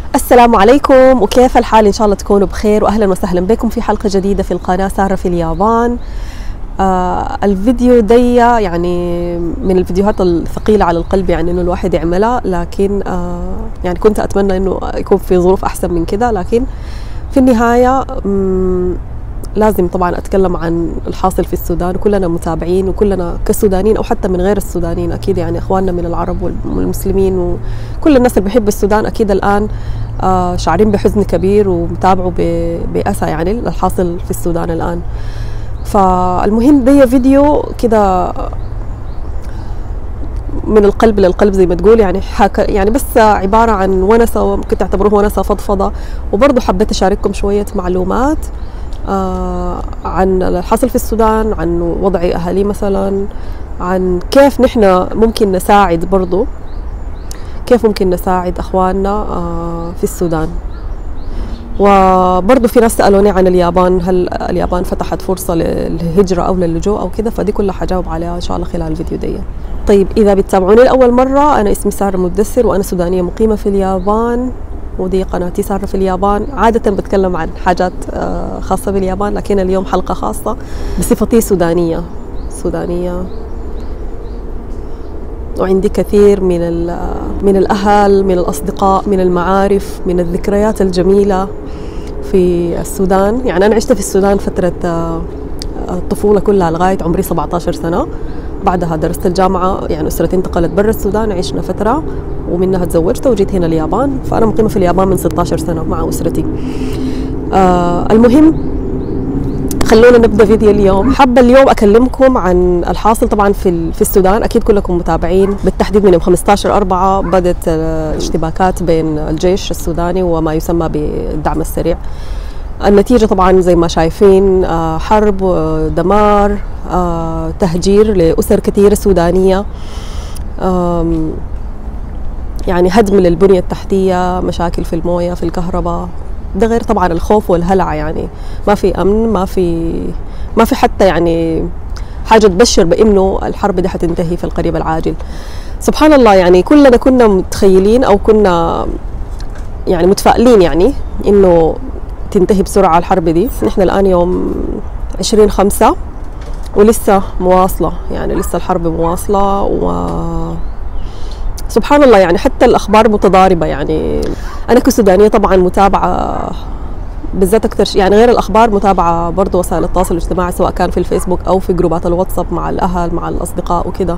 السلام عليكم، وكيف الحال؟ إن شاء الله تكونوا بخير، وأهلا وسهلا بكم في حلقة جديدة في القناة سارة في اليابان. الفيديو دي يعني من الفيديوهات الثقيلة على القلب، يعني إنه الواحد يعملها، لكن يعني كنت أتمنى إنه يكون في ظروف أحسن من كده، لكن في النهاية لازم طبعا أتكلم عن الحاصل في السودان. كلنا متابعين، وكلنا كسودانيين أو حتى من غير السودانيين أكيد، يعني إخواننا من العرب والمسلمين وكل الناس اللي بيحب السودان أكيد الآن شعرين بحزن كبير ومتابعوا بأسى يعني الحاصل في السودان الآن. فالمهم ده فيديو كده من القلب للقلب زي ما تقول، يعني بس عبارة عن ونسة، ممكن تعتبروه ونسة فضفضة، وبرضه حبيت أشارككم شوية معلومات عن الحاصل في السودان، عن وضع أهالي مثلا، عن كيف نحن ممكن نساعد، برضو كيف ممكن نساعد أخواننا في السودان. وبرضو في ناس سألوني عن اليابان، هل اليابان فتحت فرصة للهجرة أو للجوء أو كده، فدي كلها حجاوب عليها إن شاء الله خلال الفيديو دي. طيب، إذا بتتابعوني لأول مرة، أنا اسمي سارة مدثر، وأنا سودانية مقيمة في اليابان، ودي قناتي سارة في اليابان. عادة بتكلم عن حاجات خاصة باليابان، لكن اليوم حلقة خاصة بصفتي سودانية، وعندي كثير من الأهل، من الأصدقاء، من المعارف، من الذكريات الجميلة في السودان. يعني أنا عشت في السودان فترة الطفولة كلها لغاية عمري 17 سنة. بعدها درست الجامعة، يعني أسرتي انتقلت برا السودان، عشنا فترة ومنها تزوجت وجيت هنا اليابان. فأنا مقيمة في اليابان من 16 سنة مع أسرتي. المهم، خلونا نبدأ فيديو اليوم. حابة اليوم أكلمكم عن الحاصل طبعا في السودان. أكيد كلكم متابعين، بالتحديد من يوم 15/4 بدأت الاشتباكات بين الجيش السوداني وما يسمى بالدعم السريع. النتيجة طبعا زي ما شايفين، حرب، دمار، تهجير لأسر كثيرة سودانية، يعني هدم للبنية التحتية، مشاكل في الموية، في الكهرباء. ده غير طبعا الخوف والهلع، يعني ما في أمن، ما في حتى يعني حاجة تبشر بأنه الحرب دي حتنتهي في القريب العاجل. سبحان الله، يعني كلنا كنا متخيلين أو كنا يعني متفائلين يعني إنه تنتهي بسرعة الحرب دي. نحن الآن يوم 20/5 ولسه مواصلة، يعني لسه الحرب مواصلة، سبحان الله يعني حتى الأخبار متضاربة. يعني أنا كسودانية طبعا متابعة بالذات أكثر شيء، يعني غير الأخبار متابعة برضو وسائل التواصل الاجتماعي، سواء كان في الفيسبوك أو في جروبات الواتساب مع الأهل مع الأصدقاء وكده.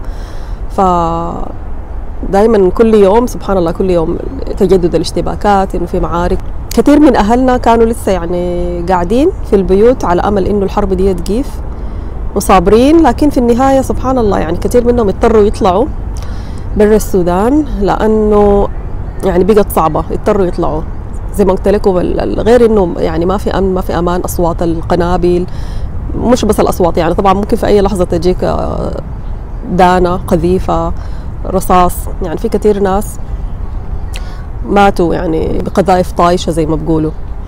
دائما كل يوم سبحان الله، كل يوم تجدد الاشتباكات، إنه في معارك. كثير من أهلنا كانوا لسه يعني قاعدين في البيوت على أمل إنه الحرب دي تقيف وصابرين، لكن في النهاية سبحان الله يعني كثير منهم اضطروا يطلعوا برا السودان، لأنه يعني بقت صعبة، اضطروا يطلعوا زي ما قلت لكم. غير إنه يعني ما في أمن، ما في أمان، أصوات القنابل، مش بس الأصوات، يعني طبعا ممكن في أي لحظة تجيك دانة، قذيفة، رصاص. يعني في كثير ناس ماتوا يعني بقذائف طايشة زي ما بقولوا.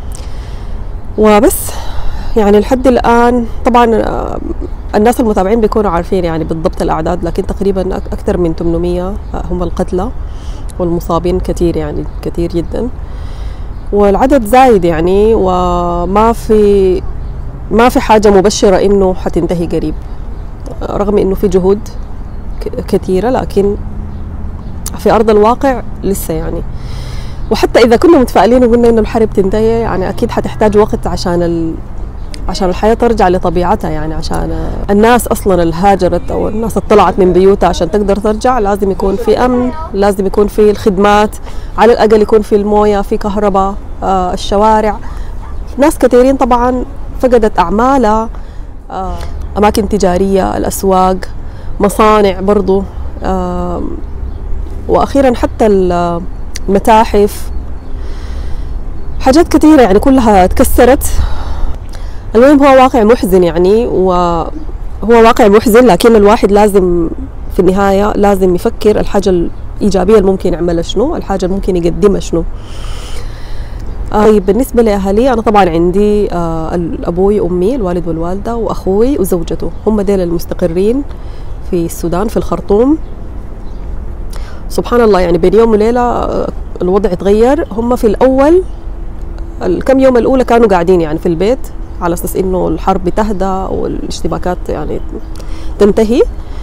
وبس يعني لحد الآن طبعا الناس المتابعين بيكونوا عارفين يعني بالضبط الأعداد، لكن تقريبا أكثر من 800 هم القتلى، والمصابين كثير، يعني كثير جدا، والعدد زايد يعني. وما في حاجة مبشرة إنه حتنتهي قريب، رغم إنه في جهود كثيرة، لكن في أرض الواقع لسه يعني. وحتى إذا كنا متفائلين وقلنا إنه الحرب تنتهي، يعني أكيد حتحتاج وقت عشان الحياة ترجع لطبيعتها. يعني عشان الناس أصلا اللي هاجرت أو الناس اللي طلعت من بيوتها عشان تقدر ترجع، لازم يكون في أمن، لازم يكون في الخدمات، على الأقل يكون في الموية، في كهرباء، الشوارع. ناس كثيرين طبعا فقدت أعمالها، أماكن تجارية، الأسواق، مصانع برضو، وأخيرا حتى المتاحف، حاجات كثيرة يعني كلها تكسرت. المهم هو واقع محزن يعني، وهو واقع محزن، لكن الواحد لازم في النهاية لازم يفكر الحاجة الإيجابية اللي ممكن يعملها شنو، الحاجة اللي ممكن يقدمها شنو. بالنسبة لأهلي، أنا طبعا عندي أبوي، أمي، الوالد والوالدة، وأخوي وزوجته، هم ديل المستقرين في السودان في الخرطوم. سبحان الله يعني بين يوم وليلة الوضع اتغير. هم في الأول الكم يوم الأولى كانوا قاعدين يعني في البيت على أساس إنه الحرب تهدى والاشتباكات يعني تنتهي.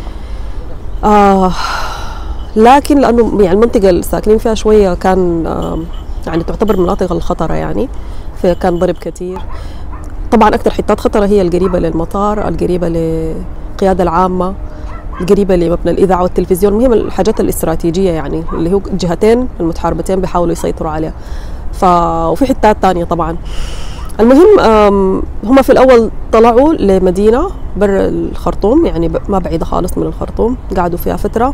لكن لأنه يعني المنطقة اللي ساكنين فيها شوية كان يعني تعتبر مناطق الخطرة يعني، فكان ضرب كثير. طبعا أكثر حتات خطرة هي القريبة للمطار، القريبة للقيادة العامة، القريبة لمبنى الإذاعة والتلفزيون، المهم الحاجات الاستراتيجية يعني اللي هو الجهتين المتحاربتين بيحاولوا يسيطروا عليها. وفي حتات تانية طبعا. المهم هم في الأول طلعوا لمدينة برا الخرطوم يعني ما بعيدة خالص من الخرطوم، قعدوا فيها فترة.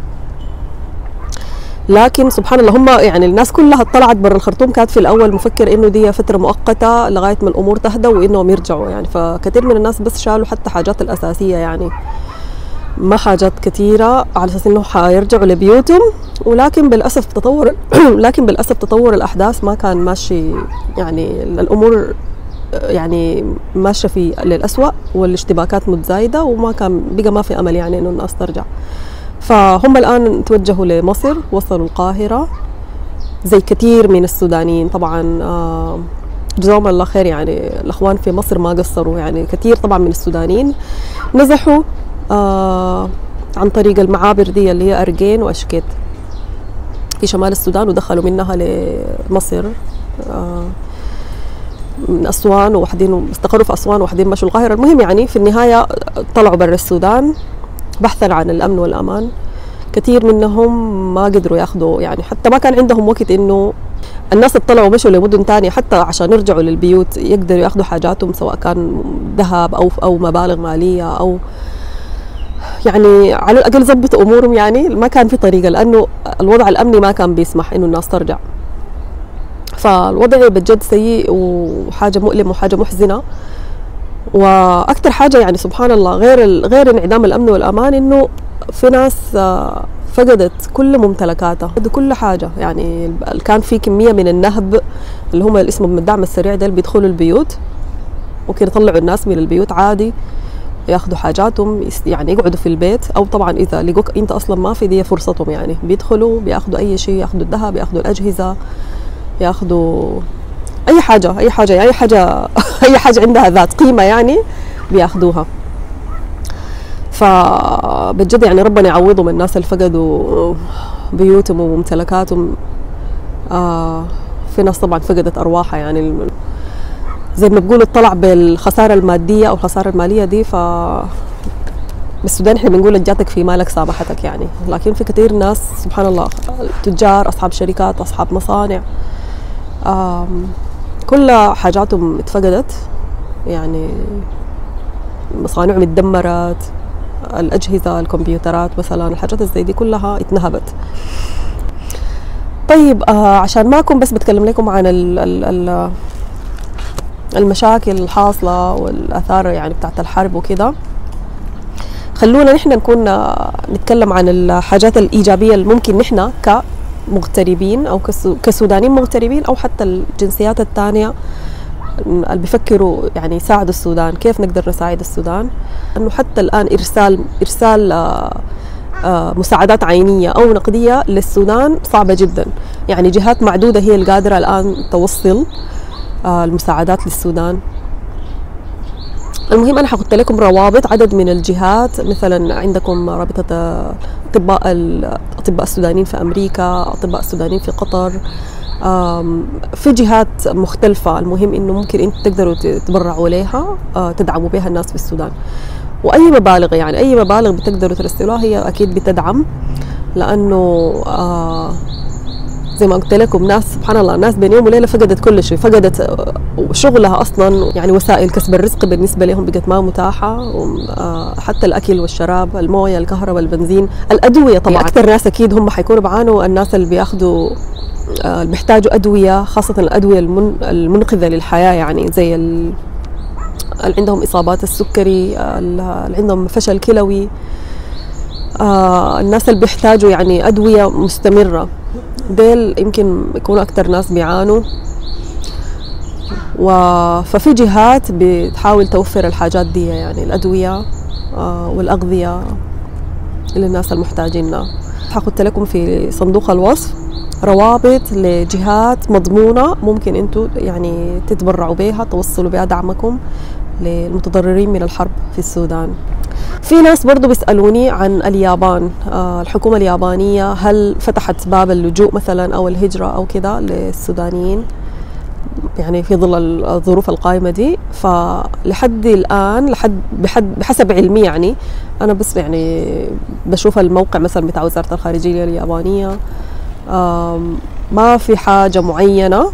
لكن سبحان الله هم يعني الناس كلها طلعت برا الخرطوم كانت في الأول مفكر إنه دي فترة مؤقتة لغاية ما الأمور تهدى وإنهم يرجعوا يعني. فكثير من الناس بس شالوا حتى حاجات الأساسية يعني، ما حاجات كثيرة، على أساس إنه حيرجعوا لبيوتهم. ولكن بالأسف تطور الأحداث ما كان ماشي يعني، الأمور يعني ماشية في للأسوأ والاشتباكات متزايدة، وما كان بقى ما في أمل يعني إنه الناس ترجع. فهم الآن توجهوا لمصر، وصلوا القاهرة زي كثير من السودانيين طبعا. جزاهم الله خير يعني، الأخوان في مصر ما قصروا يعني. كثير طبعا من السودانيين نزحوا عن طريق المعابر دي اللي هي أرجين وأشكيت في شمال السودان، ودخلوا منها لمصر من أسوان، وواحدين استقروا في أسوان وواحدين مشوا القاهرة. المهم يعني في النهاية طلعوا برا السودان بحثا عن الأمن والأمان. كثير منهم ما قدروا ياخذوا يعني، حتى ما كان عندهم وقت إنه الناس طلعوا مشوا لمدن تانية حتى عشان يرجعوا للبيوت يقدروا ياخذوا حاجاتهم، سواء كان ذهب أو مبالغ مالية أو يعني على الأقل ضبطوا أمورهم يعني. ما كان في طريقة لأنه الوضع الأمني ما كان بيسمح إنه الناس ترجع. فالوضع بجد سيء وحاجة مؤلمة وحاجة محزنة. وأكثر حاجة يعني سبحان الله غير انعدام الأمن والأمان، إنه في ناس فقدت كل ممتلكاتها، كل حاجة يعني. كان في كمية من النهب اللي هم اللي اسمهم الدعم السريع ده، اللي بيدخلوا البيوت وكده يطلعوا الناس من البيوت عادي ياخذوا حاجاتهم يعني، يقعدوا في البيت. او طبعا اذا لقوك انت اصلا ما في، دي فرصتهم يعني، بيدخلوا بياخذوا اي شيء، ياخذوا الذهب، ياخذوا الاجهزه، ياخذوا اي حاجه اي حاجه يعني، اي حاجه عندها ذات قيمه يعني بياخذوها. فبجد يعني ربنا يعوضهم الناس اللي فقدوا بيوتهم وممتلكاتهم. في ناس طبعا فقدت ارواحها يعني، زي ما بقولوا اطلع بالخساره الماديه او الخساره الماليه دي. بالسودان احنا بنقول جاتك في مالك سامحتك يعني. لكن في كثير ناس سبحان الله، تجار، اصحاب شركات، اصحاب مصانع، كل حاجاتهم اتفقدت يعني، مصانعهم اتدمرت، الاجهزه، الكمبيوترات مثلا، الحاجات زي دي كلها اتنهبت. طيب عشان ما اكون بس بتكلم لكم عن المشاكل الحاصله والاثار يعني بتاعت الحرب وكده، خلونا نحن نكون نتكلم عن الحاجات الايجابيه اللي ممكن نحن كمغتربين او كسودانيين مغتربين او حتى الجنسيات الثانيه اللي بيفكروا يعني يساعدوا السودان، كيف نقدر نساعد السودان. انه حتى الان ارسال مساعدات عينيه او نقديه للسودان صعبه جدا يعني. جهات معدوده هي القادره الان توصل المساعدات للسودان. المهم انا حقول لكم روابط عدد من الجهات، مثلا عندكم رابطه اطباء السودانيين في امريكا، اطباء السودانيين في قطر، في جهات مختلفه. المهم انه ممكن انتم تقدروا تتبرعوا لها، تدعموا بها الناس في السودان. واي مبالغ يعني، اي مبالغ بتقدروا ترسلوها هي اكيد بتدعم، لانه زي ما قلت لكم ناس سبحان الله، ناس بين يوم وليله فقدت كل شيء، فقدت شغلها اصلا يعني، وسائل كسب الرزق بالنسبه لهم بقت ما متاحه، حتى الاكل والشراب، المويه، الكهرباء، البنزين، الادويه. طبعا اكثر ناس اكيد هم حيكونوا بعانوا الناس اللي بياخذوا اللي بيحتاجوا ادويه، خاصه الادويه المنقذه للحياه يعني، زي اللي عندهم اصابات السكري، اللي عندهم فشل كلوي، الناس اللي بيحتاجوا يعني ادويه مستمره، ديل يمكن يكونوا أكتر ناس بيعانوا. ففي جهات بتحاول توفر الحاجات دي يعني، الأدوية والأغذية للناس المحتاجينها. حقلت لكم في صندوق الوصف روابط لجهات مضمونة ممكن انتم يعني تتبرعوا بها، توصلوا بها دعمكم للمتضررين من الحرب في السودان. في ناس برضو بيسألوني عن اليابان، الحكومة اليابانية هل فتحت باب اللجوء مثلا أو الهجرة أو كده للسودانيين يعني في ظل الظروف القائمة دي؟ فلحد الآن بحسب علمي يعني أنا بس يعني بشوف الموقع مثلا بتاع وزارة الخارجية اليابانية، ما في حاجة معينة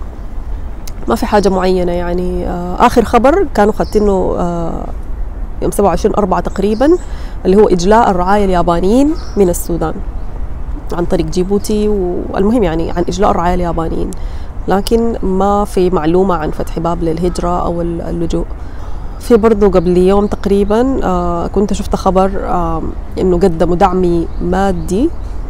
يعني. آخر خبر كانوا خدتينه يوم 27/4 تقريبا، اللي هو إجلاء الرعاية اليابانيين من السودان عن طريق جيبوتي، والمهم يعني عن إجلاء الرعاية اليابانيين، لكن ما في معلومة عن فتح باب للهجرة أو اللجوء. في برضو قبل يوم تقريبا كنت شفت خبر إنه قدموا دعم مادي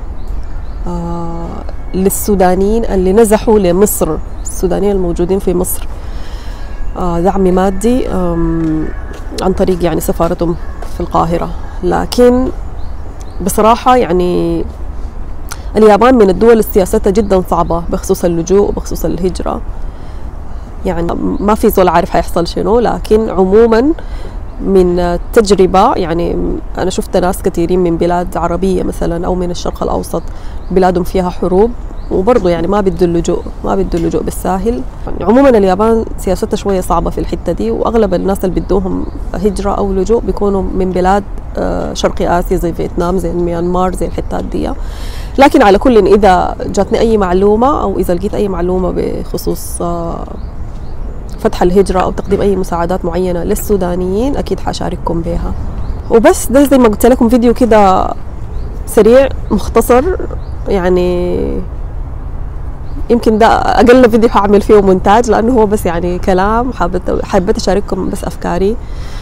للسودانيين اللي نزحوا لمصر، السودانيين الموجودين في مصر، دعم مادي عن طريق يعني سفارتهم في القاهرة. لكن بصراحة يعني اليابان من الدول السياستها جدا صعبة بخصوص اللجوء وبخصوص الهجرة، يعني ما في زول عارف هيحصل شنو. لكن عموما من التجربة يعني أنا شفت ناس كثيرين من بلاد عربية مثلا أو من الشرق الأوسط بلادهم فيها حروب وبرضه يعني ما بدوا اللجوء بالساهل. يعني عموما اليابان سياستها شوية صعبة في الحتة دي، وأغلب الناس اللي بدوهم هجرة أو لجوء بيكونوا من بلاد شرق آسيا زي فيتنام زي ميانمار زي الحتات دي. لكن على كل إذا جاتني أي معلومة أو إذا لقيت أي معلومة بخصوص فتح الهجرة أو تقديم أي مساعدات معينة للسودانيين أكيد حشارككم بها. وبس ده زي ما قلت لكم فيديو كده سريع مختصر، يعني يمكن ده أقل فيديو هعمل فيه مونتاج لأنه هو بس يعني كلام، حابة أشارككم بس أفكاري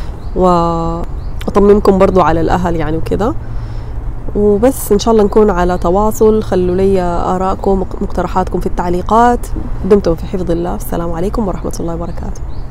وأطمنكم برضو على الأهل يعني وكده. وبس إن شاء الله نكون على تواصل، خلوا لي آراءكم مقترحاتكم في التعليقات. دمتم في حفظ الله، السلام عليكم ورحمة الله وبركاته.